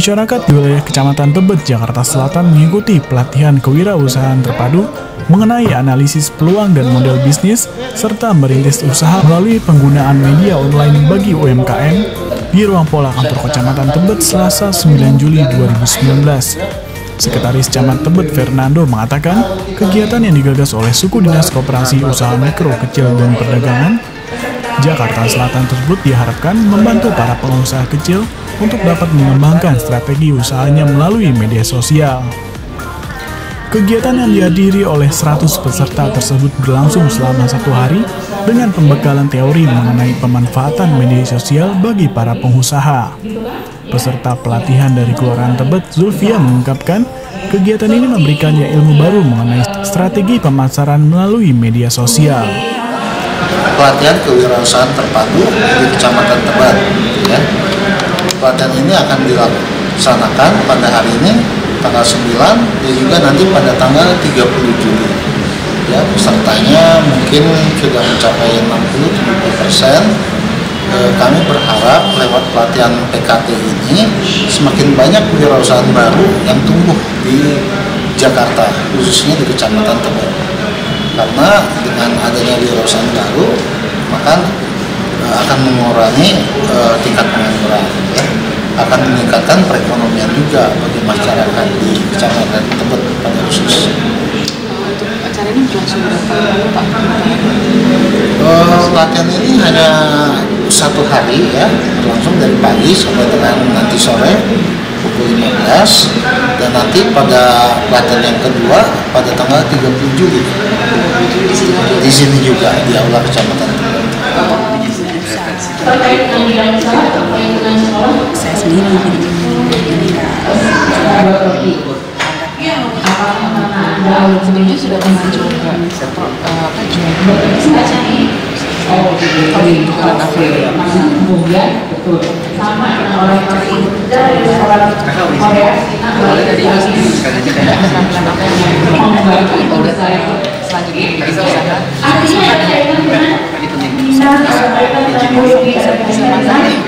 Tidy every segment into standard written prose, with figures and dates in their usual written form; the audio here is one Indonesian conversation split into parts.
Masyarakat di wilayah Kecamatan Tebet, Jakarta Selatan mengikuti pelatihan kewirausahaan terpadu mengenai analisis peluang dan model bisnis, serta merintis usaha melalui penggunaan media online bagi UMKM di Ruang Pola Kantor Kecamatan Tebet, Selasa 9 Juli 2019. Sekretaris Camat Tebet Fernando mengatakan, kegiatan yang digagas oleh Suku Dinas Koperasi Usaha Mikro, Kecil, dan Perdagangan Jakarta Selatan tersebut diharapkan membantu para pengusaha kecil untuk dapat mengembangkan strategi usahanya melalui media sosial. Kegiatan yang dihadiri oleh 100 peserta tersebut berlangsung selama 1 hari dengan pembekalan teori mengenai pemanfaatan media sosial bagi para pengusaha. Peserta pelatihan dari Kelurahan Tebet, Zulfia, mengungkapkan kegiatan ini memberikannya ilmu baru mengenai strategi pemasaran melalui media sosial. Pelatihan kewirausahaan terpadu di Kecamatan Tebet, ya. Pelatihan ini akan dilaksanakan pada hari ini tanggal 9 dan juga nanti pada tanggal 30 Juli. Ya, pesertanya mungkin sudah mencapai 60-70%. Kami berharap lewat pelatihan PKT ini semakin banyak kewirausahaan baru yang tumbuh di Jakarta, khususnya di Kecamatan Tebet. Karena dengan adanya kewirausahaan baru, maka akan mengurangi tingkat pengangguran, ya. Akan meningkatkan perekonomian juga bagi masyarakat di Kecamatan Tebet pada khusus. Acara ini berlangsung berapa lama, Pak? Pelatihan ini hanya 1 hari, ya, berlangsung dari pagi sampai dengan nanti sore pukul 15, dan nanti pada pelatihan yang kedua pada tanggal 30 Juli di sini juga di Aula Kecamatan Tebet. Saya sendiri sebelumnya sudah pernah coba kemudian betul sama orang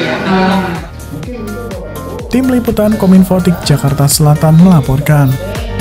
Tim Liputan Kominfotik Jakarta Selatan melaporkan.